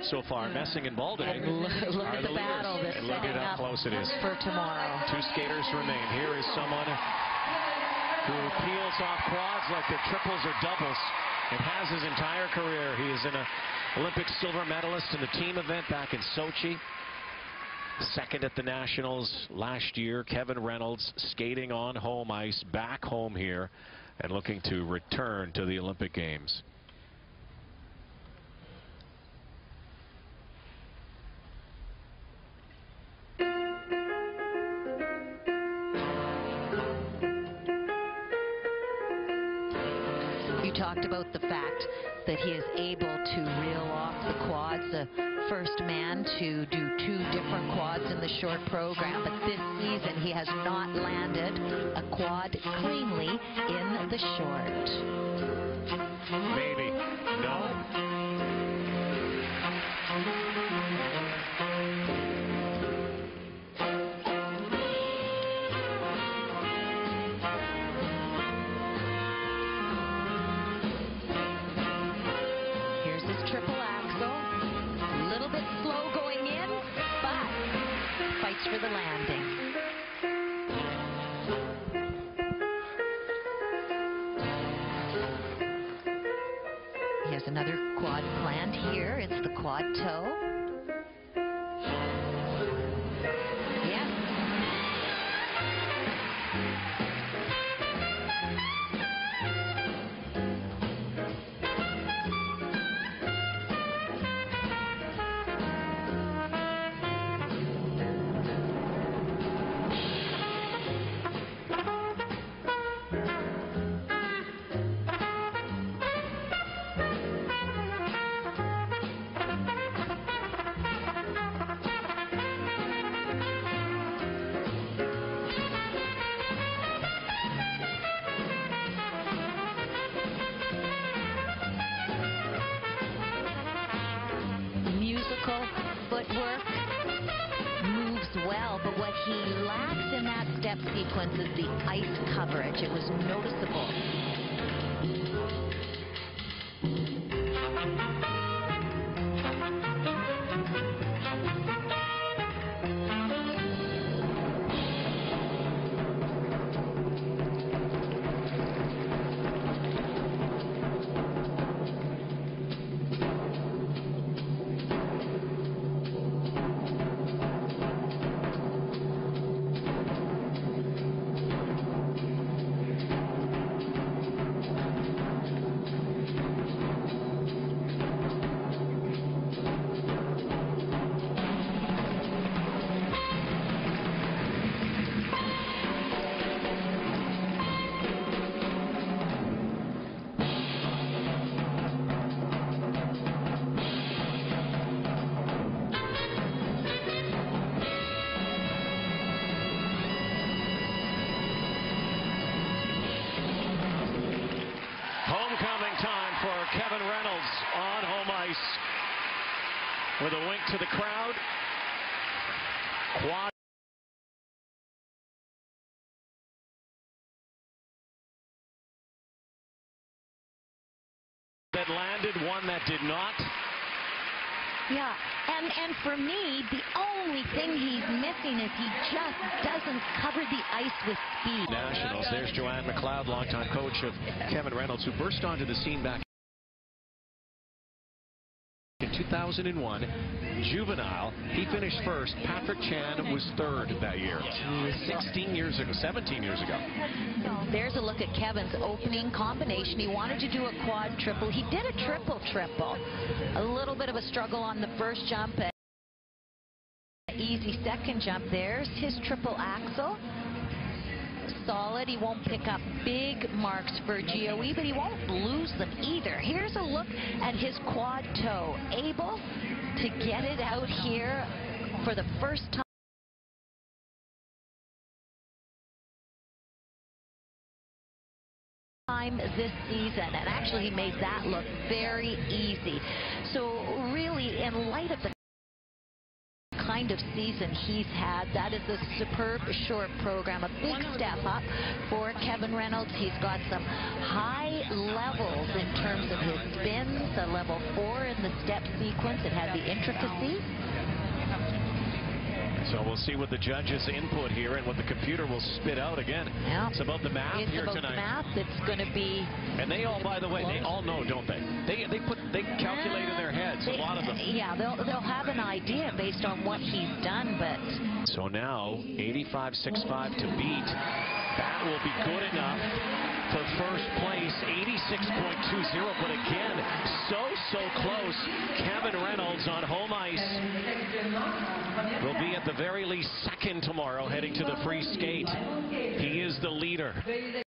so far, Messing and Baldwin. Look at the battle that's setting up close it is for tomorrow. 2 skaters remain. Here is someone who peels off quads like they're triples or doubles and has his entire career. He is an Olympic silver medalist in the team event back in Sochi. Second at the Nationals last year. Kevin Reynolds skating on home ice back home here and looking to return to the Olympic Games. You talked about the fact that he is able to reel off the quads, the first man to do 2 different quads in the short program, but this season he has not landed a quad cleanly in the short. Maybe. No. Triple axel, a little bit slow going in, but fights for the landing. Here's another quad planned here. It's the quad toe. Footwork, moves well, but what he lacks in that step sequence is the ice coverage. It was noticeable. Kevin Reynolds on home ice with a wink to the crowd. Quad that landed, one that did not. Yeah, and for me, the only thing he's missing is he just doesn't cover the ice with speed. Nationals, there's Joanne McLeod, longtime coach of Kevin Reynolds, who burst onto the scene back in 2001. Juvenile, he finished first. Patrick Chan was third that year. 17 years ago. There's a look at Kevin's opening combination. He wanted to do a quad triple. He did a triple. A little bit of a struggle on the first jump. Easy second jump. There's his triple axel. Solid. He won't pick up big marks for GOE, but he won't lose them either. Here's a look at his quad toe. Able to get it out here for the first time this season, and actually he made that look very easy. So really, in light of the kind kind of season he's had. That is a superb short program, a big step up for Kevin Reynolds. He's got some high levels in terms of his spins, a level 4 in the step sequence. It had the intricacy. So we'll see what the judges input here and what the computer will spit out again. Yeah. It's about the math it's here about tonight. The math. It's going to be. And they all, by the way, they all know, don't they? They calculate in their heads, a lot of them. Yeah, they'll have an idea based on what he's done, but. So now 85.65 to beat. That will be good enough for first place, 86.20. But again, so close. Kevin Reynolds on home ice will be at the very least second tomorrow, heading to the free skate. He is the leader.